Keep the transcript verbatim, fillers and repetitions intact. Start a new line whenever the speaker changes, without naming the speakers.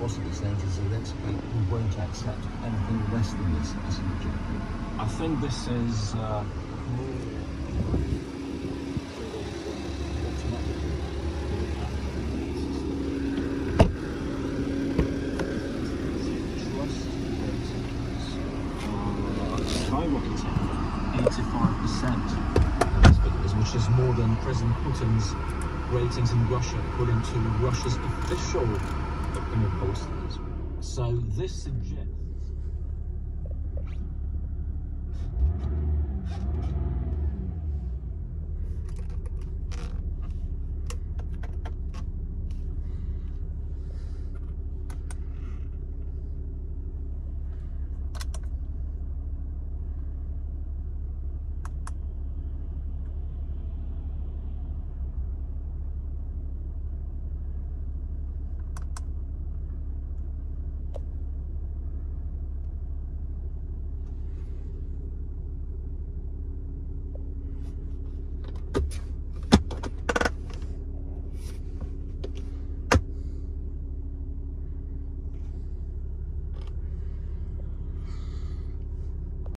possibly saying to Zelensky, we won't accept anything less than this as an objective?
I think this is uh, skyrocketing eighty-five percent, which is more than President Putin's ratings in Russia, according to Russia's official opinion polls. So this suggests